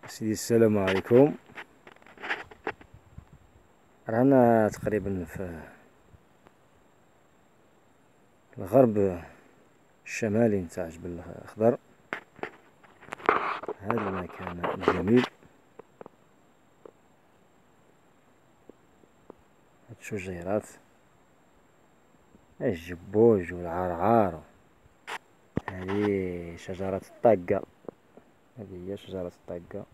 سيدي السلام عليكم. رانا تقريبا في الغرب الشمالي نتاع جبل الخضر. هذا المكان الجميل، هاد الشجيرات، الجبوج والعرعار. هذه شجرة الطاقة، هذه هي شجرة الطاقة.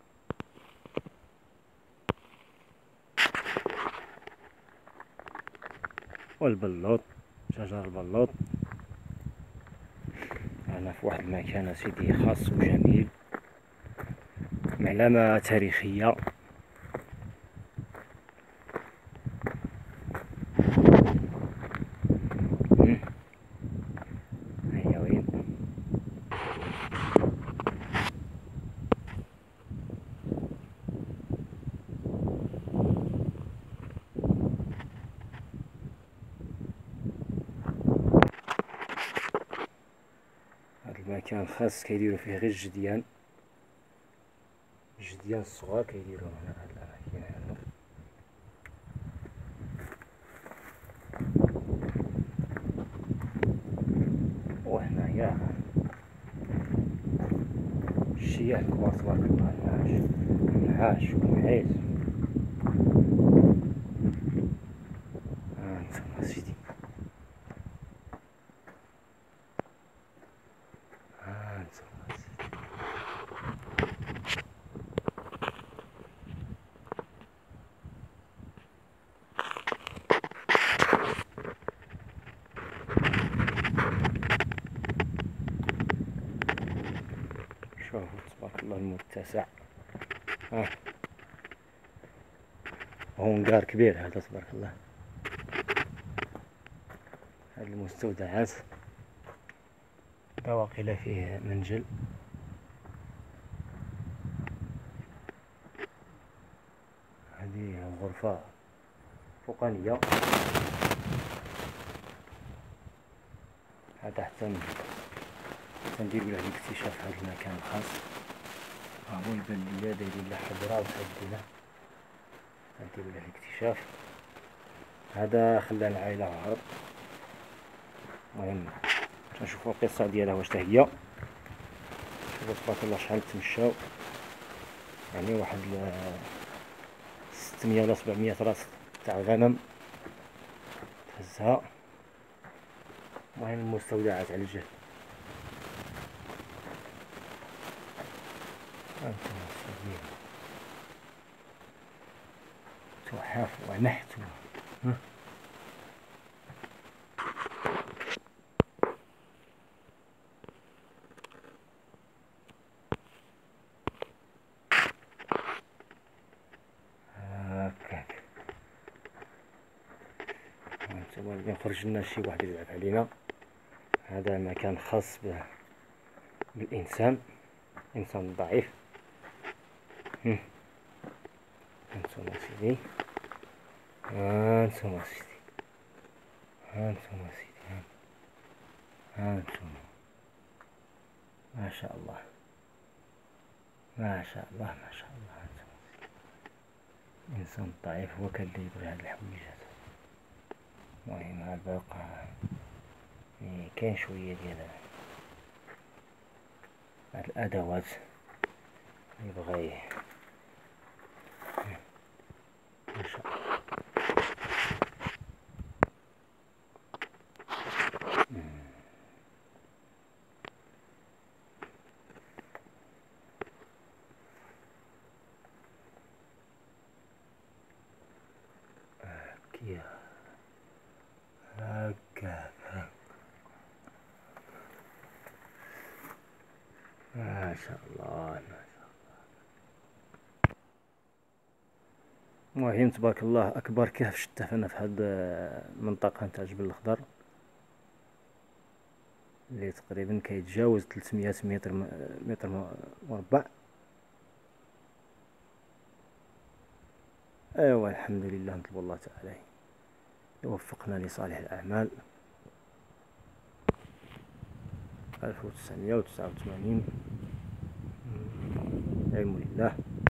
والبلوط، شجر البلوط. أنا في واحد المكان سيدي خاص وجميل، معلمة تاريخية. هيا وين هاد المكان خاص كيديرو فيه غير الجديان الصغار كيديرو هنا هاد الأماكن هادو. وهنايا الشياه الكبار تبارك الله، النعاش والمعيز. هانتوما سيدي، هانتوما سيدي. شوفوا تبارك الله المتسع. هونغار كبير هذا تبارك الله. هاد المستودعات بواقي فيه منجل. هذه غرفة فوقانية. هذا حتى نديرو له الاكتشاف هذا المكان الخاص. هو البلدية دايرين له حضرة وسدينه، نديرو له الاكتشاف. هذا خلى العائلة عرب. المهم نشوفو القصة ديالها واش هي. شوفو تبارك الله شحال تمشاو، يعني واحد 600 ولا 700 راس تاع غنم تهزها. المهم المستودعات على الجهة. هانتوما سيدي، تحف ونحت. هاكاك هانتوما اللي نخرج لنا شي واحد يلعب علينا. هذا مكان خاص بالإنسان، الإنسان الضعيف. هانتوما سيدي، هانتوما سيدي، هانتوما سيدي، هانتوما. ما شاء الله، ما شاء الله، ما شاء الله. هانتوما الإنسان الضعيف هو كان اللي يبغي هاد الحويجات. المهم هاد الباقة كاين شوية ديال هاد الأدوات اللي يبغي. ما شاء الله. هكا ما شاء الله، ما شاء الله. المهم تبارك الله أكبر كهف شته أنا في هاد المنطقة نتاع جبل الخضر، اللي تقريبا كيتجاوز 300 متر مربع. ايوا الحمد لله، نطلب الله تعالى يوفقنا لصالح الأعمال. 1989. العلم لله.